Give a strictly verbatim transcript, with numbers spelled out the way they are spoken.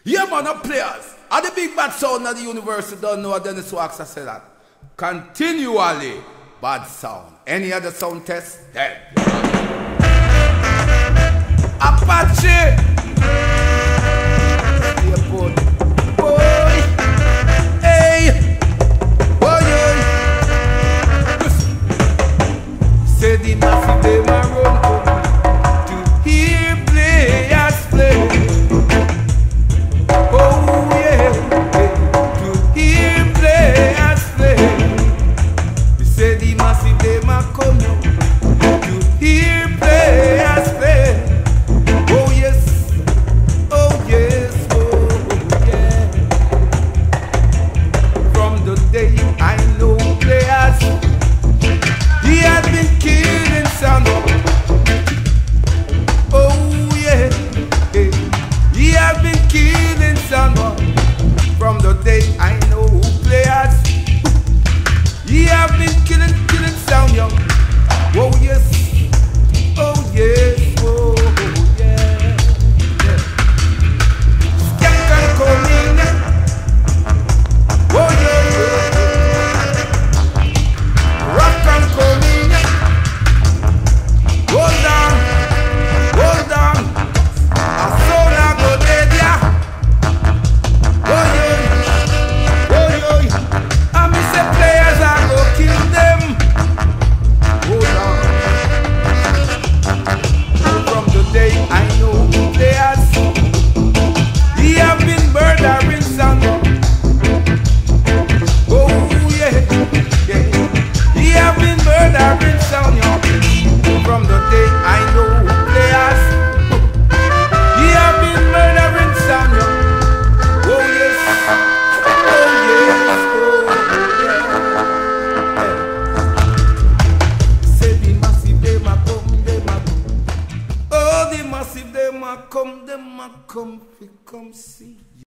Yeah, man, the players. And the big bad sound of the university don't know what Dennis Wax has said that. Continually bad sound. Any other sound test? Dead. Apache! Airport. Boy! Hey! Boy! Listen. Say the massive day my run to hear players play. From the day I know players, he have been killing, killing sound young. Oh yes, oh yes, oh yeah, yeah. Skank and coming, oh yeah, yeah. Rock and coming, hold on, hold on. I saw now go dead, yeah. From the day I know players, he have been murdering some young. Oh yes, oh yes, oh yeah. Say the massive they ma come, they ma come. Oh the massive they ma come, they ma come, fi come see.